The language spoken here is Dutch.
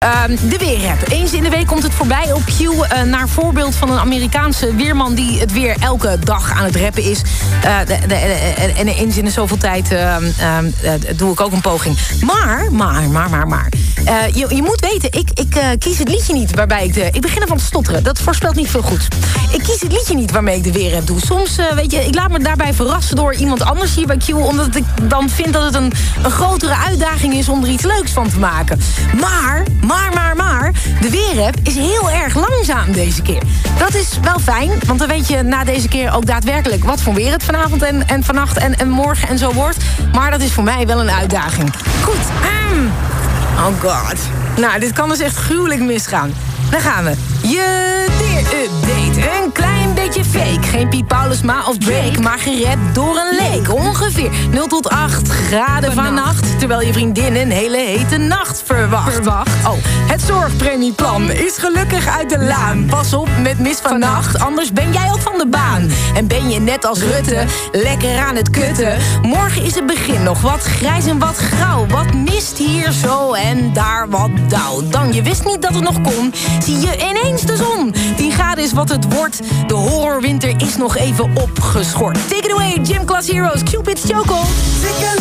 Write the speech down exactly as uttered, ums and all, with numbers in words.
Uh, de weerrap. Eens in de week komt het voorbij op Q. Uh, naar voorbeeld van een Amerikaanse weerman die het weer elke dag aan het rappen is. Uh, de, de, de, en eens in de zoveel tijd uh, uh, uh, doe ik ook een poging. Maar, maar, maar, maar, maar. Uh, je, je moet weten, ik, ik uh, kies het liedje niet waarbij ik de... Ik begin ervan te stotteren, dat voorspelt niet veel goed. Ik kies het liedje niet waarmee ik de weerrap doe. Soms, uh, weet je, ik laat me daarbij verrassen door iemand anders hier bij Q, omdat ik dan vind dat het een, een grotere uitdaging is om er iets leuks van te maken. Maar, maar, maar, maar, de weerrap is heel erg langzaam deze keer. Dat is wel fijn, want dan weet je na deze keer ook daadwerkelijk wat voor weer het vanavond en, en vannacht en, en morgen en zo wordt. Maar dat is voor mij wel een uitdaging. Goed. Mm. Oh god. Nou, dit kan dus echt gruwelijk misgaan. Dan gaan we. Je weerupdate. Een klein beetje fake. Geen Piet Paulusma of Drake, maar gered door een leek. Ongeveer nul tot acht graden vannacht. Terwijl je vriendin een hele hete nacht verwacht. verwacht. Oh, het zorgpremieplan is gelukkig uit de laan. Pas op met mis vannacht, anders ben jij ook van de baan. En ben je net als Rutte, lekker aan het kutten. Morgen is het begin nog wat grijs en wat grauw. Wat mist hier zo en daar wat dauw. Dan je wist niet dat het nog kon, zie je ineens de zon. tien graden is wat het wordt. De horrorwinter is nog even opgeschort. Take it away, Gym Class Heroes, Cupid's Choco.